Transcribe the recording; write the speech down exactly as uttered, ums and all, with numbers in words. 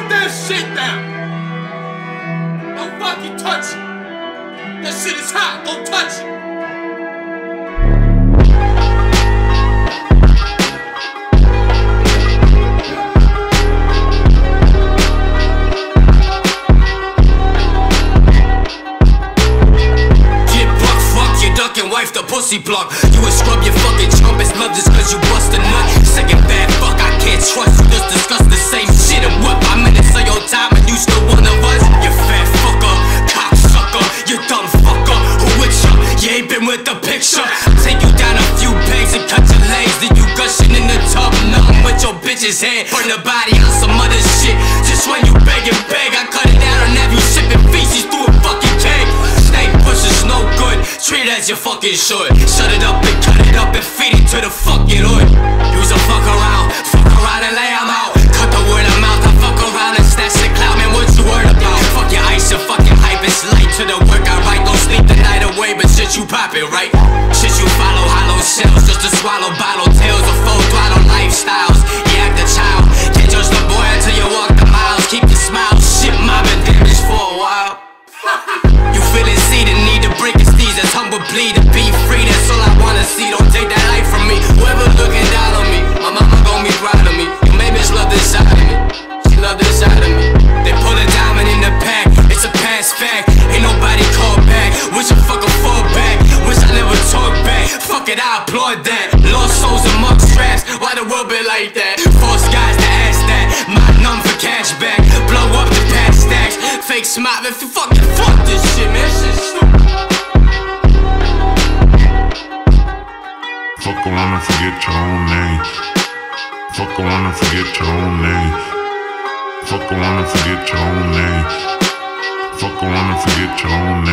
that shit down. Don't fucking touch it. That shit is hot. Don't touch it. Wife the pussy block. You would scrub your fucking trumpets, love just cause you bust a nut. Second bad fuck, I can't trust you, just discuss the same shit and what five minutes of your time and you still one of us. You fat fucker, cocksucker, you dumb fucker. Who with ya? You ain't been with the picture. Take you down a few pegs and cut your legs, then you gushing in the tub, nothing with your bitch's head. Burn the body on some other shit. Just when you beg and beg, I cut it out and have you shipping feces through a fucking keg. Snake pusher's no good. Treat it as you fucking should. Shut it up and cut it up and feed it to the fucking hood. Use a fuck around, fuck around and lay 'em out. Cut the word of mouth, I fuck around and snatch the clout. Man, what you worried about? Fuck your ice, your fucking hype. It's light to the work I write. Don't sleep the night away, but shit you poppin', right? Shit you follow, hollow shells just to swallow bottle tails or full throttle lifestyles. You act a child, can't judge the boy until you walk the miles. Keep your smile, shit mobbing damage for a while. You feelin' see the need to break his knees, that's humble plea to be free. That's all I wanna see. Don't take that life from me. Whoever looking down on me, my mama gon' be proud of me. Your main bitch love this side of me. She love this side of me. They pull a diamond in the pack. It's a past fact. Ain't nobody call back. Wish I fucking fall back. Wish I never talk back. Fuck it, I applaud that. Lost souls and mug straps. Why the world be like that? False guys to ask that. My numb for cash back. Blow up the past stacks. Fake smile. If you fucking fuck this shit, man. Shit's stupid. Fuck around and forget your own name. Fuck around and forget your own name. Fuck around and forget your own name. Fuck around and forget your own name.